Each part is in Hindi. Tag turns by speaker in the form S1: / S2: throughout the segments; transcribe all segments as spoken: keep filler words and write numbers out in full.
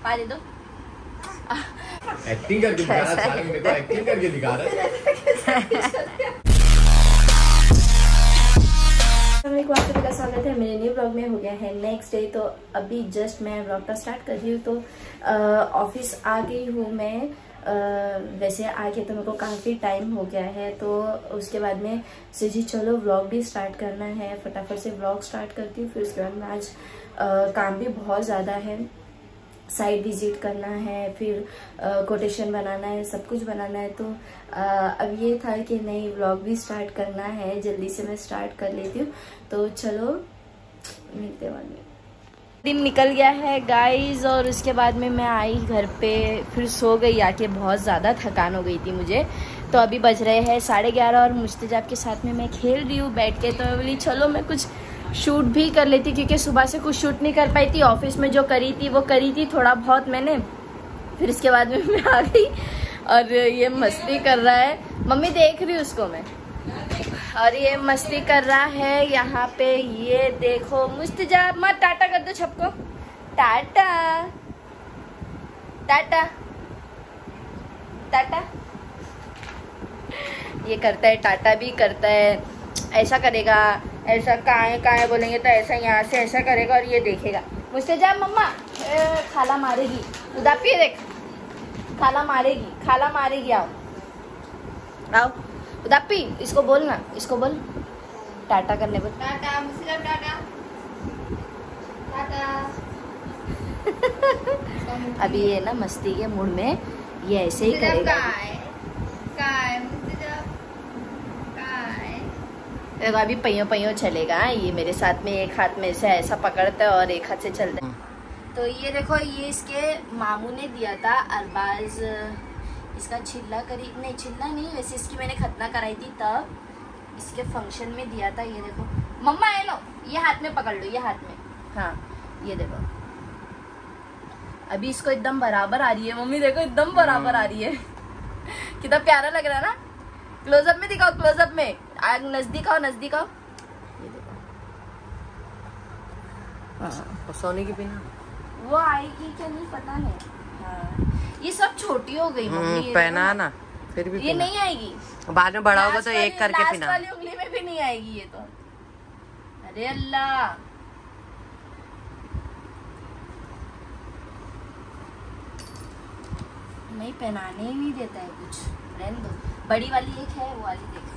S1: पानी दो।
S2: एक्टिंग करके दिखा रहा है, मेरे को एक्टिंग करके दिखा रहा है।
S1: का स्वागत है मेरे न्यू ब्लॉग में। हो गया है नेक्स्ट डे, तो अभी जस्ट मैं ब्लॉग का स्टार्ट कर रही हूँ। तो ऑफिस आ गई हूँ मैं। uh, वैसे आके तो मेरे को काफ़ी टाइम हो गया है, तो उसके बाद में जी चलो व्लॉग भी स्टार्ट करना है, फटाफट से व्लॉग स्टार्ट करती हूँ। फिर उसके बाद में आज uh, काम भी बहुत ज़्यादा है, साइट विजिट करना है, फिर कोटेशन बनाना है, सब कुछ बनाना है। तो आ, अब ये था कि नई व्लॉग भी स्टार्ट करना है, जल्दी से मैं स्टार्ट कर लेती हूँ। तो चलो मिलते वाले। दिन निकल गया है गाइस, और उसके बाद में मैं आई घर पे, फिर सो गई आके। बहुत ज़्यादा थकान हो गई थी मुझे। तो अभी बज रहे हैं साढ़े ग्यारह और मुस्तजाब के साथ में मैं खेल रही हूँ बैठ के। तो मैं बोली चलो मैं कुछ शूट भी कर लेती, क्योंकि सुबह से कुछ शूट नहीं कर पाई थी। ऑफिस में जो करी थी वो करी थी थोड़ा बहुत मैंने। फिर इसके बाद में मैं आ गई और ये मस्ती कर रहा है, मम्मी देख रही हूँ उसको मैं, और ये मस्ती कर रहा है यहाँ पे। ये देखो मुस्तजाब, मत टाटा कर दो सबको, टाटा टाटा टाटा। ये करता है, टाटा भी करता है, ऐसा करेगा, ऐसा काए काए बोलेंगे तो ऐसा यहाँ से ऐसा करेगा, और ये देखेगा। मुस्तजाब मम्मा खाला मारेगी, उदापी देख, खाला मारेगी, खाला मारेगी। आओ आओ उदापी, इसको बोल ना, इसको बोल टाटा करने बोल, टाटा मुस्तजाब, टाटा टाटा। अभी ये ना मस्ती के मूड में ये ऐसे ही करेगा। देखो अभी पैयों पैयों चलेगा। ये मेरे साथ में एक हाथ में से ऐसा पकड़ता है और एक हाथ से चलता है। तो ये देखो, ये इसके मामू ने दिया था अरबाज, इसका चिल्ला करी नहीं, चिल्ला नहीं, वैसे इसकी मैंने खतना कराई थी तब इसके फंक्शन में दिया था। ये देखो मम्मा है लो, ये हाथ में पकड़ लो, ये हाथ में, हाँ ये देखो। अभी इसको एकदम बराबर आ रही है मम्मी, देखो एकदम बराबर आ रही है। कितना प्यारा लग रहा है ना। क्लोजअप में दिखाओ, क्लोजअप में, नजदीक आओ, नजदीक आओ। ये देखो,
S3: हाँ, सोने की बिना
S1: वो आएगी क्या नहीं पता नहीं। हाँ, ये सब छोटी हो गई मम्मी,
S3: पहना ना, फिर भी
S1: ये नहीं आएगी।
S3: बाद में बड़ा होगा तो एक करके
S1: लास्ट
S3: पहना।
S1: वाली उंगली में भी नहीं आएगी ये तो। अरे अल्लाह, नहीं पहनाने ही नहीं देता है कुछ, रहने दो। बड़ी वाली एक है, वो वाली देख ली।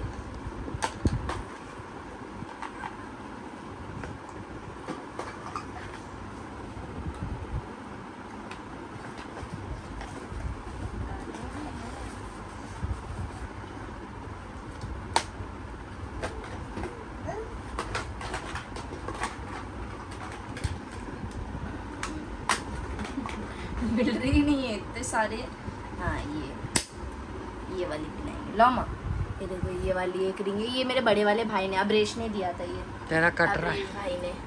S1: मिल रही नहीं है इतने सारे। हाँ ये ये वाली पिलाएंगे, लो माँ। ये देखो ये वाली एक रिंग है, ये मेरे बड़े वाले भाई ने, अब्रेश ने दिया था। ये
S3: तेरा कट रहा है
S1: भाई ने।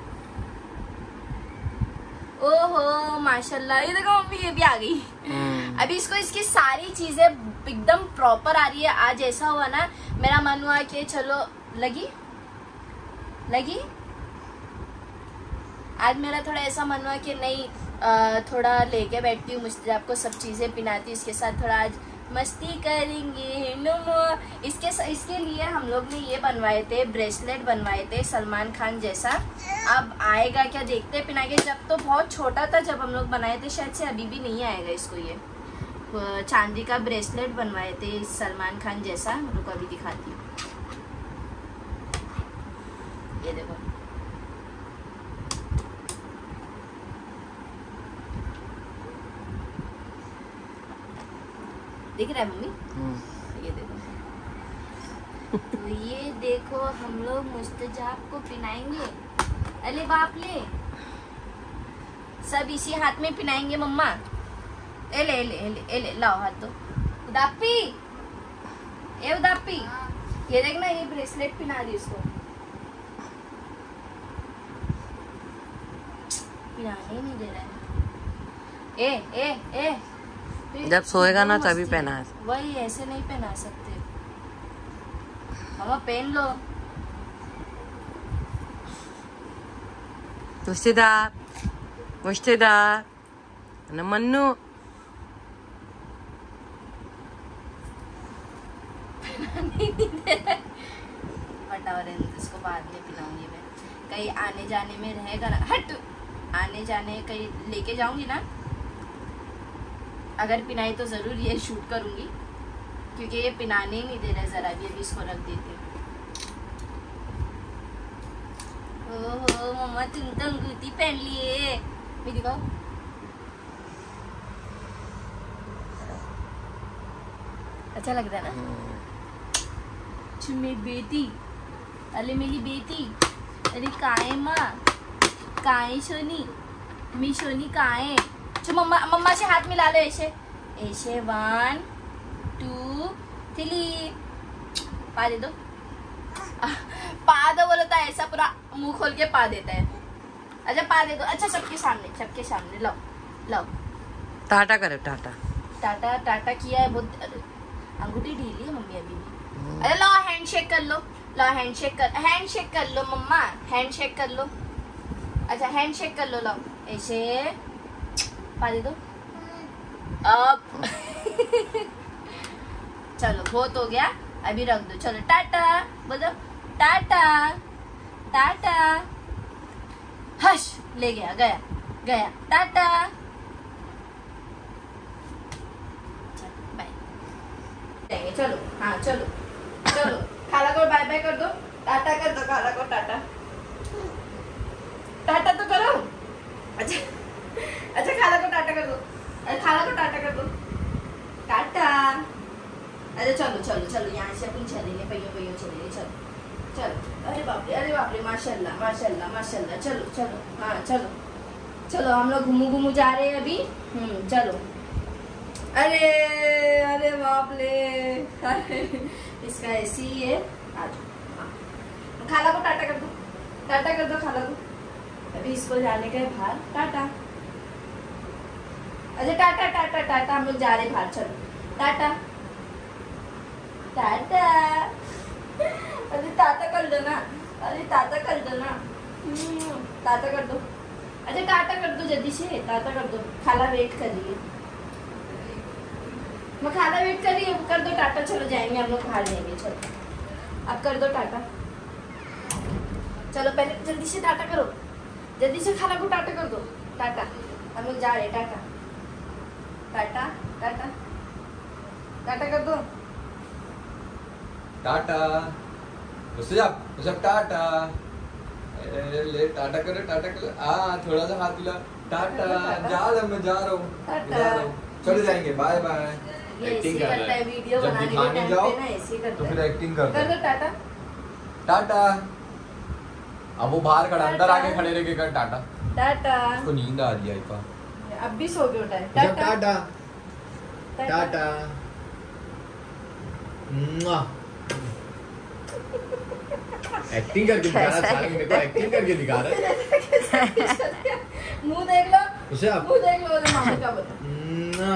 S1: ओहो माशाल्लाह, ये देखो मम्मी ये भी आ गई। अभी इसको इसकी सारी चीजें एकदम प्रॉपर आ रही है। आज ऐसा हुआ ना, मेरा मन हुआ कि चलो, लगी लगी आज मेरा थोड़ा ऐसा मन हुआ कि नहीं, आ, थोड़ा लेके बैठती हूँ, मुस्तजाब को सब चीज़ें पिनाती हूँ, इसके साथ थोड़ा आज मस्ती करेंगे। नुमो इसके इसके लिए हम लोग ने ये बनवाए थे, ब्रेसलेट बनवाए थे सलमान खान जैसा। अब आएगा क्या देखते पिना के। जब तो बहुत छोटा था जब हम लोग बनाए थे, शायद से अभी भी नहीं आएगा इसको। ये चांदी का ब्रेसलेट बनवाए थे सलमान खान जैसा, रुको अभी दिखाती हूँ। ये देखो, दिख रहा है मम्मी? ये देखो। तो ये देखो हम लोग मुस्तजाब को पिनाएंगे। अरे बाप ले, सब इसी हाथ में पिनाएंगे मम्मा। ए ले, ए ले, ए ले, ए ले, लाओ हाथ दो। उदापी, ए उदापी, ये देखना, ये ब्रेसलेट पिना रही उसको। पिनाने ही नहीं दे रहा है। ए ए ए
S3: जब सोएगा ना तभी पहना है।
S1: वही ऐसे नहीं पहना सकते। मामा पहन लो।
S3: मुस्तदा, मुस्तदा, ना मन्नू।
S1: और इसको बाद में पिलाऊंगी मैं। कहीं आने जाने में रहेगा ना, हट आने जाने कहीं लेके जाऊंगी ना, अगर पिनाई तो जरूर ये शूट करूंगी, क्योंकि ये पिनाने ही नहीं दे रहे जरा भी। अभी इसको रख देती हूँ। ओहो मम्मा तुम तो अंगूठी पहन लिए, मैं दिखाओ। अच्छा लगता है ना? मेरी बेटी, अरे मेरी बेटी, अरे काहे माँ, काहे सोनी, मी सोनी काहे। चलो मम्मा मम्मा से हाथ मिला लो ऐसे ऐसे, वन टू थ्री, पा दे दो। पा दो बोलो तो ऐसा पूरा मुंह खोल के पा देता है। अच्छा पा दे दो। अच्छा सबके सामने, सबके सामने लो लो।
S3: टाटा करे, टाटा
S1: टाटा टाटा किया है बहुत। अंगूठी ढीली है मम्मी अभी भी। अरे लो हैंडशेक कर लो, लो हैंडशेक कर, हैंडशेक कर लो मम्मा, हैंडशेक कर लो। अच्छा हैंडशेक कर लो, लो ऐसे पा दे दो। अब चलो बहुत हो गया, अभी रख दो। चलो टाटा बोलो, टाटा टाटा। हश, ले गया, गया गया, टाटा। चलो बाय। चलो हाँ चलो चलो, खाला को बाय बाय कर दो, टाटा कर दो खाला को, टाटा टाटा तो करो। अच्छा अच्छा खाला को टाटा कर दो, अरे खाला को टाटा कर दो, टाटा। अरे चलो चलो चलो, यहाँ से अपन चलेंगे, पहियों पहियों चलेंगे, चलो चलो। अरे बाप रे, अरे बाप रे, माशाल्लाह माशाल्लाह माशाल्लाह। चलो चलो हाँ चलो चलो, हम लोग घूमू घूमू जा रहे हैं अभी। हम्म चलो। अरे अरे बाप रे, इसका ऐसी ही है। आज खाला को टाटा कर दो, टाटा कर दो खाला को। अभी इसको जाने का है बाहर, टाटा। अच्छा टाटा टाटा टाटा, हम लोग जा रहे बाहर, चलो टाटा टाटा। अरे टाटा कर दो ना, अरे टाटा कर दो ना, टाटा कर दो। अच्छा टाटा कर दो जल्दी से, टाटा कर दो, खाला वेट कर रही है। मैं खाना वेट कर रही हूँ, कर दो टाटा। चलो जाएंगे हम लोग, बाहर जाएंगे, चलो अब कर दो टाटा। चलो पहले जल्दी से टाटा करो, जल्दी से खाना को टाटा कर दो, टाटा। हम लोग जा रहे, टाटा टाटा टाटा टाटा कर दो,
S2: टाटा। उससे जा, उससे टाटा। ए, ले टाटा करो, टाटा करो। आ थोड़ा सा हाथ मिला, टाटा। जा रहा मैं, जा रहा हूँ, जा रहा हूँ। चले जाएंगे, बाय बाय। एक्टिंग कर रहा है,
S1: वीडियो
S2: जब दिखाने जाओ तो फिर एक्टिंग कर
S1: कर दो, टाटा
S2: टाटा। अब वो बाहर खड़ा, अंदर आके खड़े रह के कर टाटा।
S1: टाटा।
S2: उसको नींद आ रही है आइपा,
S1: अब भी सो के उठा है। टाटा
S2: टाटा टाटा। एक्टिंग करके दिखा रहा है, मेरे को एक्टिंग करके दिखा रहा है।
S1: मुंह देख लो,
S2: उसे
S1: मुंह देख लो, मामा क्या बोला।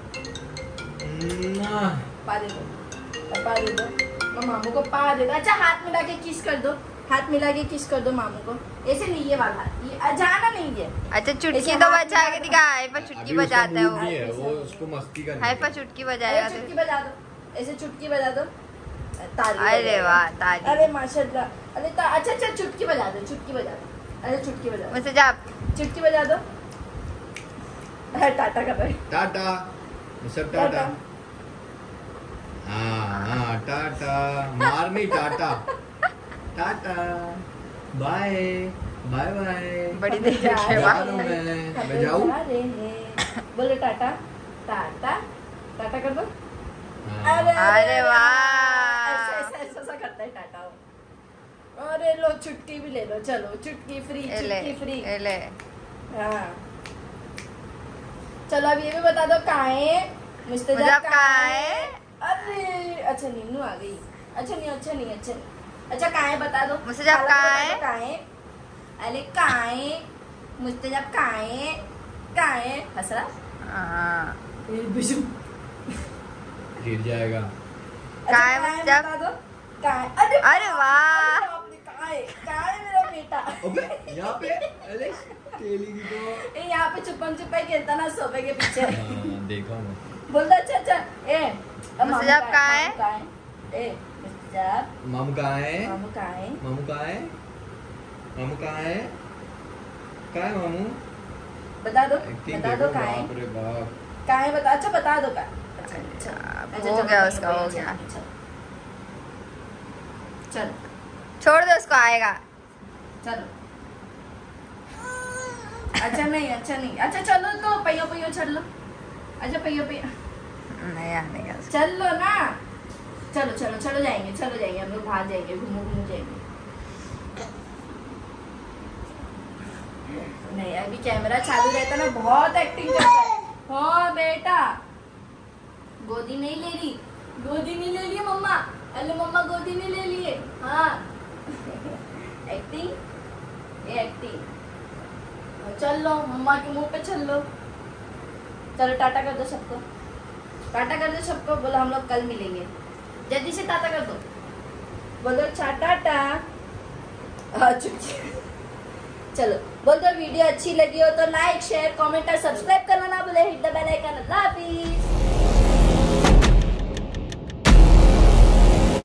S1: पा दे दो, पा दे दो, मैं मामू को पा दे दो। अच्छा हाथ मिला के किस कर दो, हाथ मिला के किस कर दो मामू को। ऐसे नहीं, ये वाला हाथ, ये जाना नहीं है। अच्छा चुटकी तो बजा के दिखा, हाय पर चुटकी बजाता है वो,
S2: वो उसको मस्ती करनी है।
S1: हाय पर चुटकी बजाएगा, चुटकी बजा दो, ऐसे चुटकी बजा दो, ताली। अरे वाह ताली, अरे माशाल्लाह। अरे अच्छा अच्छा चुटकी बजा दो, चुटकी बजा दो, अरे चुटकी बजा दो, जा चुटकी बजा दो। टाटा कर रहे,
S2: टाटा सब टाटा। हाँ हाँ टाटा, मार नहीं, tata tata, bye bye bye.
S1: बड़ी देर
S2: जा रहा हूँ मैं, मैं जाऊँ।
S1: बोलो टाटा टाटा, टाटा कर दो।
S2: अरे
S1: अरे वाह, ऐसा ऐसा ऐसा ऐसा करता है टाटा। अरे लो चुटकी भी ले लो, चलो चुटकी फ्री, चुटकी फ्री ले। हाँ चलो अब ये भी बता दो कहाँ है मुस्तजाब, कहाँ है। अरे अच्छा नीनू आ गई, अच्छा नहीं अच्छा नहीं अच्छा नहीं अच्छा कहाँ है बता दो मुस्तजाब, कहाँ है कहाँ है। अरे कहाँ है मुस्तजाब, कहाँ है कहाँ है। हंस रहा,
S2: गिर जाएगा।
S1: कहाँ है मुस्तजाब, बता दो कहाँ है। अरे वाह, कहाँ है कहाँ है मेरा बेटा।
S2: अबे यहाँ पे अरे तेली की तो
S1: ए यहाँ पे छुपन छुपाई खेलता ना सोफे के पीछे।
S2: हाँ, देखा मैं।
S1: बोल दो अच्छा अच्छा ए
S3: मुस्तजाब कहाँ है?
S1: ए मुस्तजाब
S2: मामू कहाँ है?
S1: मामू कहाँ है?
S2: मामू कहाँ है? मामू कहाँ है? कहाँ है मामू?
S1: बता दो
S2: Acting
S1: बता दो
S2: देखो,
S1: कहाँ है?
S2: बाप रे बाप।
S1: कहाँ है बता अच्छा बता दो कहाँ? अच्छा अच्छा
S3: हो
S1: अच्छा,
S3: गया
S1: चलो,
S3: उसका, हो
S1: चलो,
S3: गया।
S1: चलो चलो
S3: छोड़ दो उसको, आएगा।
S1: चलो अच्छा नहीं अच्छा नहीं अच्छा चलो तो पहियो पहियो चल लो। अच्छा पहियो पहियो
S3: नहीं आने का।
S1: चल लो ना। चलो चलो चलो जाएंगे चलो जाएंगे हम लोग बाहर जाएंगे घूमो घूमो जाएंगे। नहीं अभी कैमरा चालू रहता ना बहुत एक्टिंग करता है। हाँ बेटा गोदी नहीं ले ली गोदी नहीं ले ली मम्मा। अरे मम्मा गोदी नहीं ले लिए। हाँ एक्टिंग ये एक्टिंग। चल लो मम्मा के मुंह पे चल लो। चलो टाटा कर दो सबको टाटा कर दो सबको। बोलो हम लोग कल मिलेंगे। जल्दी से टाटा कर दो। बोलो अच्छा टाटा। हाँ चुप चलो बोल दो वीडियो अच्छी लगी हो तो लाइक शेयर कमेंट और सब्सक्राइब करना ना भूले।